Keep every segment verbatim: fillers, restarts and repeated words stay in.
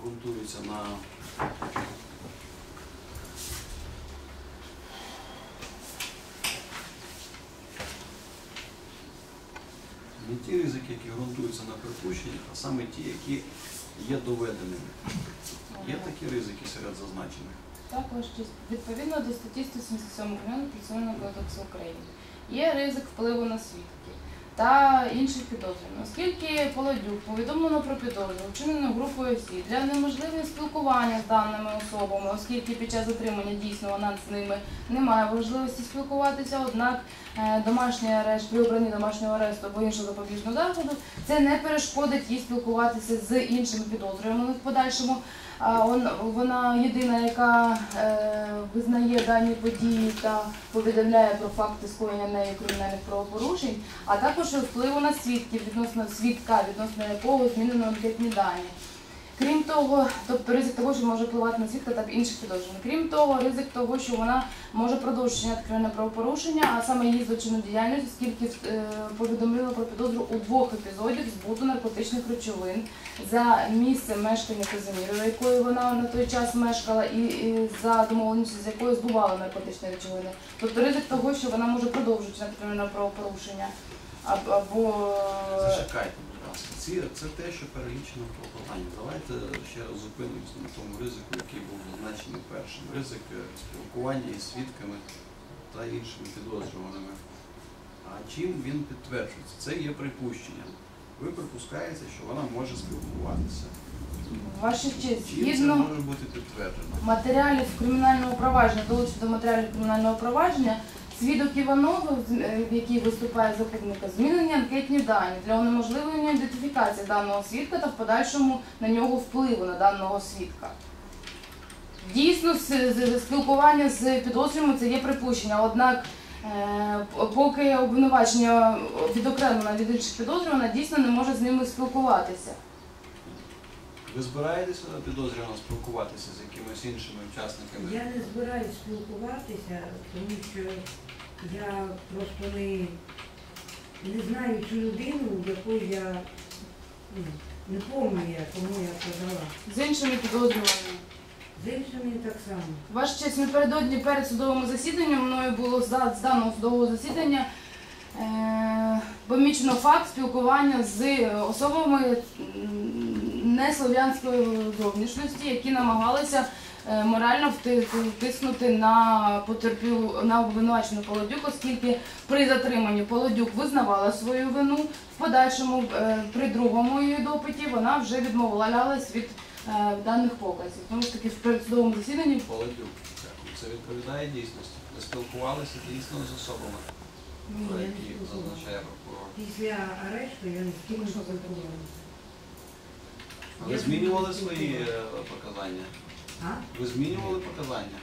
ґрунтуються на не ті ризики, які ґрунтуються на припущеннях, а саме ті, які є доведеними. Є такі ризики серед зазначених? Так, Ваша честь. Відповідно до статті сто сімдесят сьомої Кримінально-процесуального кодексу України є ризик впливу на свідків та інших підозрюваних. Оскільки Полодюк повідомлено про підозру, вчинену групою осіб для неможливого спілкування з даними особами, оскільки під час затримання дійсно вона з ними не має можливості спілкуватися, однак домашній арешт, при обранні домашнього арешту або іншого запобіжного заходу, це не перешкодить їй спілкуватися з іншими підозрюваними в подальшому. Вона єдина, яка е, визнає дані події та повідомляє про факти скоєння нею кримінальних правопорушень, а також впливу на свідків, відносно свідка, відносно якого змінено анкетні дані. Крім того, тобто ризик того, що може впливати на свідка та інших підозрюваних. Крім того, ризик того, що вона може продовжити вчиняти кримінальне правопорушення, а саме її злочинну діяльність, оскільки е, повідомила про підозру у двох епізодів збуту наркотичних речовин за місцем мешкання Казимірової, якою вона на той час мешкала, і, і за домовленістю, з якою збувала наркотичні речовини. Тобто ризик того, що вона може продовжити вчиняти кримінальне правопорушення. Або... Зачекайте, будь ласка. Це, це те, що перелічено в клопотанні. Давайте ще раз зупинимося на тому ризику, який був зазначений першим. Ризик спілкування із свідками та іншими підозрюваними. А чим він підтверджується? Це є припущенням. Ви припускаєте, що вона може спілкуватися. Ваша честь, чим це може бути підтверджено? Матеріалів кримінального провадження, долучити до матеріалів кримінального провадження, свідок Іванов, який виступає захисника, змінені анкетні дані для унеможливлення ідентифікації даного свідка та в подальшому на нього впливу на даного свідка. Дійсно, спілкування з підозрюваними – це є припущення, однак поки обвинувачення відокремлено від інших підозрюваних, дійсно не може з ними спілкуватися. Ви збираєтеся підозрювано спілкуватися з якимись іншими учасниками? Я не збираюся спілкуватися, тому що я просто не, не знаю цю людину, яку я ну, не пам'ятаю, кому я подала. З іншими підозрюваними? З іншими так само. Ваша честь, напередодні перед судовим засіданням мною було з даного судового засідання е помічено факт спілкування з особами неслов'янської зовнішності, які намагалися морально втиснути на потерпілу, на обвинувачену Полодюк, оскільки при затриманні Полодюк визнавала свою вину, в подальшому при другому її допиті вона вже відмовлялась від даних показів. Тому що таки в передсудовому засіданні... Полодюк, це відповідає дійсності? Ви спілкувалися дійсно з особами, про які зазначає прокурор? Після арешту я не з ким не спілкувалася. Ви змінювали свої показання? А? Ви змінювали показання?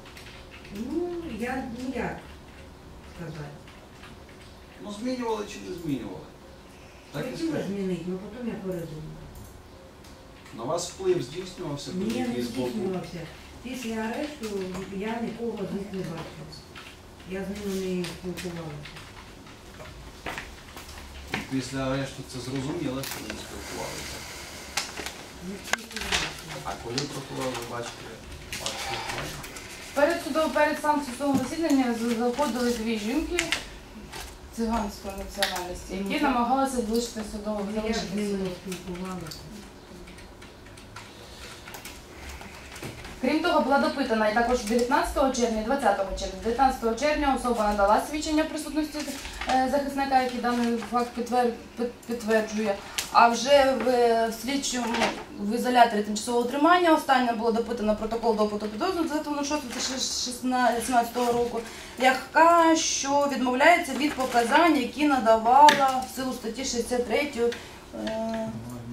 Ну, я ніяк сказати. Ну, змінювали чи не змінювали? Так і Хотіла скажіть. змінити, але потім я передумала. На вас вплив здійснювався? Ні, я не якийсь боку? здійснювався. Після арешту я нікого з них не бачила. Я з ними не спілкувалася. Після арешту це зрозуміло, що ви не спілкувалися? Не спілкувалася. А коли прокурор ви бачите ваше спілкування? Перед судовим, перед сам судовим засіданням заходили дві жінки циганської національності, які намагалися залишити судове Я з залишити ними суд. не спілкувалася. Крім того, була допитана і також дев'ятнадцятого червня і двадцятого червня. дев'ятнадцятого червня особа надала свідчення в присутності захисника, який даний факт підтверджує. А вже в, в слідчому в ізоляторі тимчасового тримання останнє було допитано протокол допиту підозрюваного двадцятого шостого дві тисячі сімнадцятого року, яка що відмовляється від показань, які надавала в силу статті шістдесят три. Е,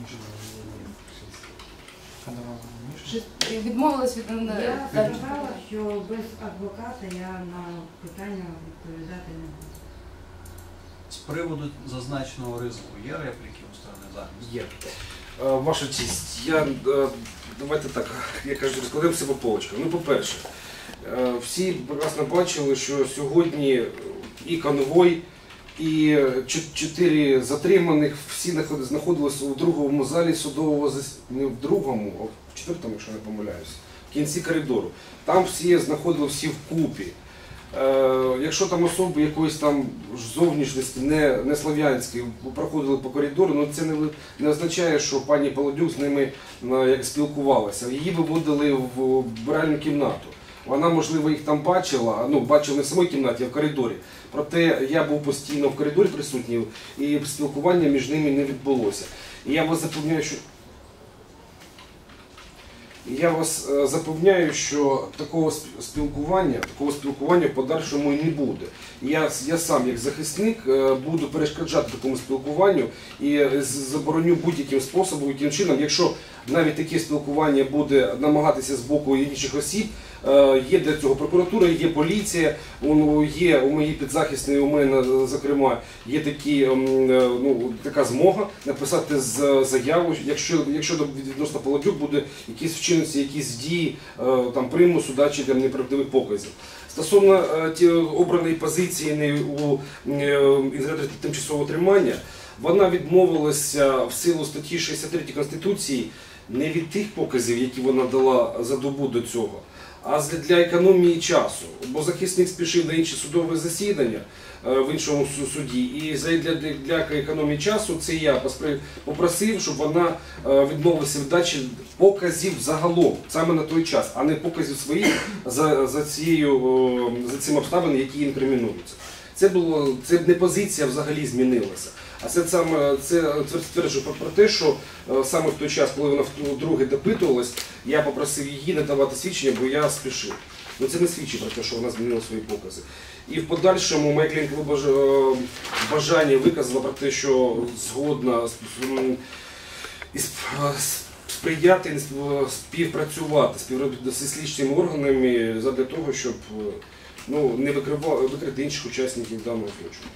відмовилась від... Я сказала, що без адвоката я на питання відповідати не буду. З приводу зазначеного ризику є репліки у сторони захисту? Є. Е, Ваша честь, я, е, давайте так, я кажу, розкладемося по полочкам. Ну, по-перше, е, всі прекрасно бачили, що сьогодні і конвой, і чотири затриманих, всі знаходилися у другому залі судового засідання, не в другому, а в четвертому, якщо не помиляюся, в кінці коридору. Там всі знаходили всі вкупі. Е, якщо там особи якоїсь там зовнішності, не, не слов'янської, проходили по коридору, ну це не, не означає, що пані Полодюк з ними е, як спілкувалася. Її виводили в вбиральну кімнату. Вона, можливо, їх там бачила, ну, бачила не в самій кімнаті, а в коридорі. Проте я був постійно в коридорі присутній, і спілкування між ними не відбулося. І я вас запевняю, що Я вас е, запевняю, що такого спілкування, такого спілкування в подальшому і не буде. Я, я сам, як захисник, е, буду перешкоджати такому спілкуванню і е, забороню будь-яким способом, яким чином, якщо навіть таке спілкування буде намагатися з боку інших осіб, е, є для цього прокуратура, є поліція, воно є у моїй підзахисній, у мене, зокрема, є такі, е, ну, така змога написати з заяву, якщо, якщо відносно Полодюк буде якісь вчинці, якісь дії там, примусу, да, чи там, неправдивих показів. Стосовно е, ті, обраної позиції не у е, ізоляторі тимчасового тримання, вона відмовилася в силу статті шістдесят три Конституції не від тих показів, які вона дала за добу до цього, а для економії часу. Бо захисник спішив на інші судові засідання в іншому суді, і для, для економії часу це я попросив, щоб вона відмовилася від дачі показів загалом, саме на той час, а не показів своїх за, за, цією, за цим обставинами, які інкримінуються. Це було, це не позиція взагалі змінилася. А це саме це стверджує про, про те, що саме в той час, коли вона вдруге допитувалась, я попросив її не давати свідчення, бо я спішив. Ну це не свідчить про те, що вона змінила свої покази. І в подальшому моя клієнтка бажання виказала про те, що згодна сприяти, співпрацювати з слідчими органами для того, щоб ну, не викрити інших учасників даного злочину.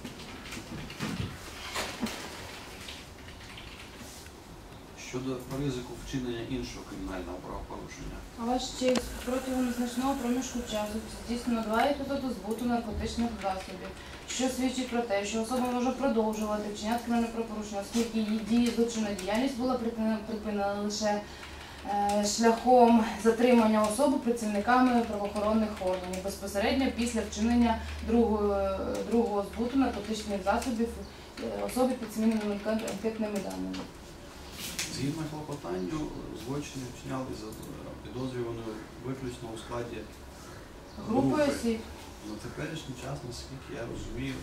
Щодо ризику вчинення іншого кримінального правопорушення. А ваш честь, протягом значного проміжку часу здійснено два епізоди збуту наркотичних засобів, що свідчить про те, що особа може продовжувати вчиняти кримінальне правопорушення, оскільки її дії, злочинна діяльність була припинена лише е, шляхом затримання особи працівниками правоохоронних органів безпосередньо після вчинення другого, другого збуту наркотичних засобів е, особи під зміненими анкетними даними. Згідно клопотанню, злочини вчиняли за підозрюваною виключно у складі Групи групи. осіб. На теперішній час, наскільки я розумію,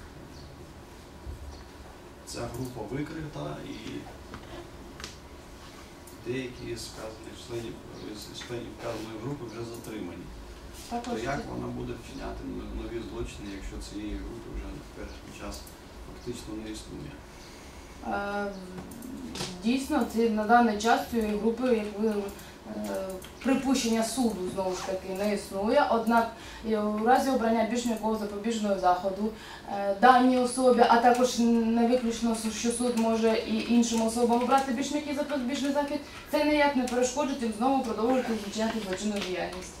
ця група викрита і деякі з вказаних членів, з членів вказаної групи вже затримані. Також То як вона буде вчиняти нові злочини, якщо цієї групи вже на теперішній час фактично не існує? Дійсно, це на даний час цієї групи, якби припущення суду знову ж таки не існує. Однак у разі обрання більш м'якого запобіжного заходу даній особі, а також не виключно, що суд може і іншим особам обрати більш м'який запобіжний захід, це ніяк не перешкоджить їм знову продовжувати вчиняти злочинну діяльність.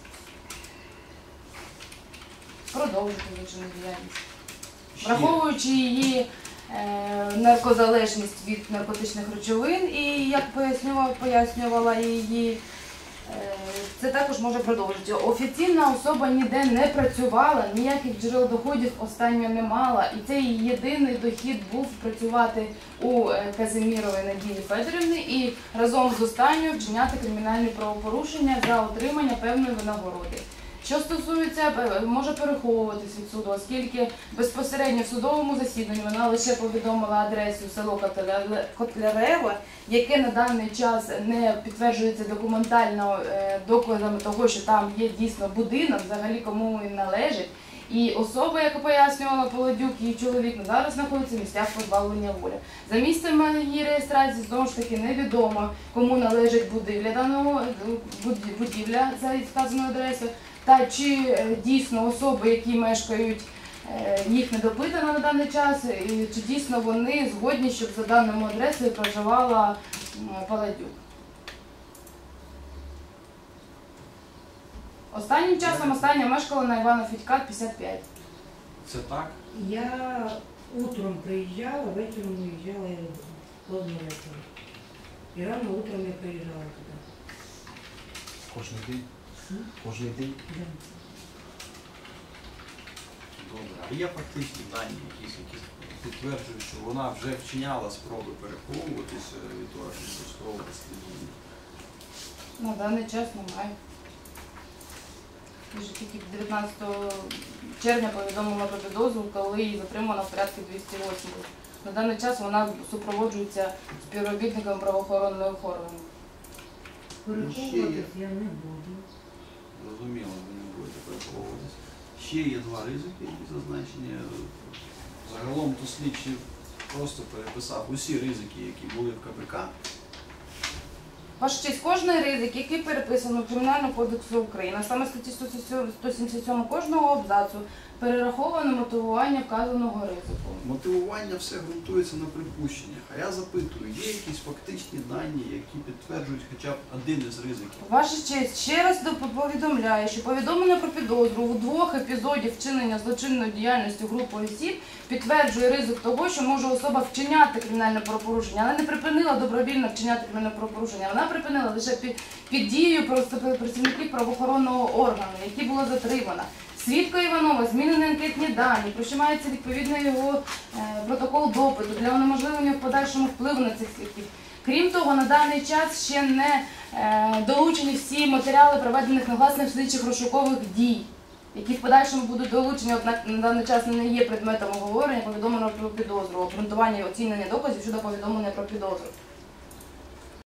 Продовжити злочинну діяльність. Враховуючи її наркозалежність від наркотичних речовин і, як пояснювала, пояснювала її, це також може продовжити. Офіційна особа ніде не працювала, ніяких джерел доходів останньої не мала, і цей її єдиний дохід був працювати у Казимірової Надії Федорівни і разом з останньою вчиняти кримінальні правопорушення за отримання певної винагороди. Що стосується, може переховуватись від суду, оскільки безпосередньо в судовому засіданні вона лише повідомила адресу село Котляреве, яке на даний час не підтверджується документально доказами того, що там є дійсно будинок, взагалі кому він належить. І особа, яка пояснювала Полодюк, її чоловік, зараз знаходиться в місцях позбавлення волі. За місцем її реєстрації, знову ж таки, невідомо, кому належить будівля даного будівля за вказаною адресою, та чи дійсно особи, які мешкають, їх не допитано на даний час, і чи дійсно вони згодні, щоб за даною адресою проживала Полодюк. Останнім часом остання мешкала на Івана Федька, п'ятдесят п'ять. Це так? Я утром приїжджала, вечором уїжджала я поздно вечором. І рано утром я приїжджала туди. Кожний день? М? Кожний день? Да. Добре. А є фактичні дані, якісь, які підтверджують, що вона вже вчиняла спроби переховуватися від органів досудового розслідування? На даний час немає. Вже тільки дев'ятнадцятого червня повідомлено про підозру, коли її затримано в порядку двісті восьмий. На даний час вона супроводжується співробітниками правоохоронних органів. Переховуватись я не буду. Зрозуміло, ви не будете переховуватися. Ще є два ризики, які зазначені. Загалом то слідчий просто переписав усі ризики, які були в КПК. Ваша честь, кожний ризик, який переписано в Кримінальному кодексі України, а саме статті сто сімдесят сім кожного абзацу, перераховано мотивування вказаного ризику. Мотивування все ґрунтується на припущеннях. А я запитую, є якісь фактичні дані, які підтверджують хоча б один із ризиків? Ваша честь, ще раз доп- повідомляю, що повідомлення про підозру у двох епізодів вчинення злочинної діяльності групи осіб підтверджує ризик того, що може особа вчиняти кримінальне правопорушення, але не припинила добровільно вчиняти кримінальне правопорушення. Вона припинила лише під, під дією просто працівників правоохоронного органу, які була затримана. Свідка Іванова змінені анкетні дані, про що мається відповідний його е, протокол допиту для унеможливлення в подальшому впливу на цих свідків. Крім того, на даний час ще не е, долучені всі матеріали проведених негласних слідчих розшукових дій, які в подальшому будуть долучені, однак на даний час не є предметом оговорення, повідомлено про підозру, обґрунтування і оцінення доказів щодо повідомлення про підозру.